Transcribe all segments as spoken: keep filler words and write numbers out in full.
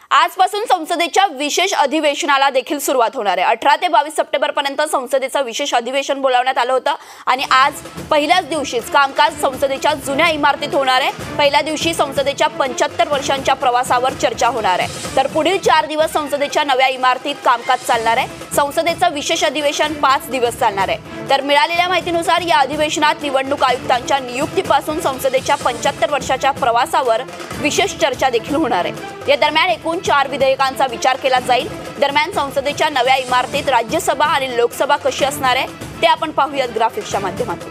आजपासून संसदेच्या विशेष अधिवेशनाला देखील सुरुवात होणार आहे। अठरा ते बावीस सप्टेंबर पर्यंत संसदेचं विशेष अधिवेशन बोलावण्यात आलं होतं आणि आज पहिल्याच दिवशीच कामकाज संसदेच्या जुन्या इमारतीत होणार आहे। पहिल्या दिवशी संसदेच्या पंच्याहत्तर वर्षांच्या प्रवासावर चर्चा होणार आहे, तर पुढील चार दिवस संसदेच्या नव्या इमारतीत कामकाज चालणार आहे। संसदेचं विशेष अधिवेशन पाच दिवस चालणार आहे। तर मिळालेल्या माहितीनुसार या अधिवेशनात निवडणूक आयुक्तांच्या नियुक्तीपासून संसदेच्या पंच्याहत्तर वर्षाच्या प्रवासावर विशेष चर्चा देखील होणार आहे। या दरम्यान एकूण चार विधेयकांचा विचार केला जाईल। दरम्यान संसदेच्या नव्या इमारतीत राज्यसभा आणि लोकसभा कशी असणार आहे ते आपण पाहूयात ग्राफिक्सच्या माध्यमातून।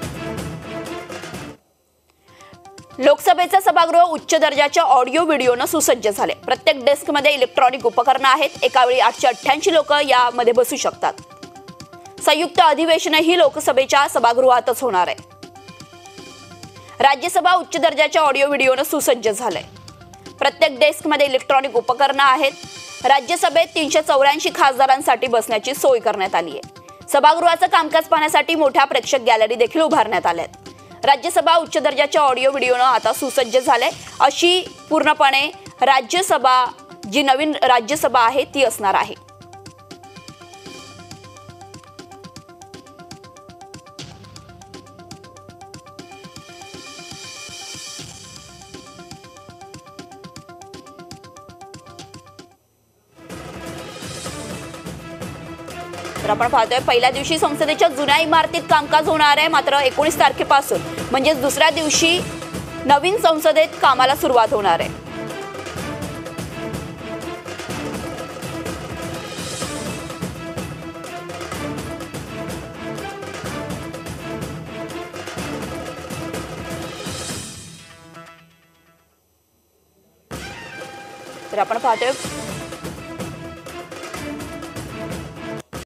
लोकसभेचं सभागृह उच्च दर्जाच्या ऑडिओ व्हिडिओनं सुसज्ज झाले। प्रत्येक डेस्कमध्ये इलेक्ट्रॉनिक उपकरणं आहेत। एका वेळी आठशे अठ्ठ्याऐंशी लोक यामध्ये बसू शकतात। संयुक्त अधिवेशनही लोकसभेच्या सभागृहातच होणार आहे। राज्यसभा उच्च दर्जाच्या ऑडिओ व्हिडिओनं सुसज्ज झाले। प्रत्येक डेस्कमध्ये इलेक्ट्रॉनिक उपकरणं आहेत। राज्यसभेत तीनशे चौऱ्याऐंशी खासदारांसाठी बसण्याची सोय करण्यात आली आहे। सभागृहाचं कामकाज पाहण्यासाठी मोठ्या प्रेक्षक गॅलरी देखील उभारण्यात आल्या आहेत। राज्यसभा उच्च दर्जाच्या ऑडिओ व्हिडिओनं आता सुसज्ज झाले। अशी पूर्णपणे राज्यसभा जी नवीन राज्यसभा आहे ती असणार आहे। तर आपण पाहतोय पहिल्या दिवशी संसदेच्या जुन्या इमारतीत कामकाज होणार आहे, मात्र एकोणीस तारखेपासून म्हणजे दुसऱ्या दिवशी नवीन संसदेत कामाला सुरुवात होणार आहे। तर आपण पाहतोय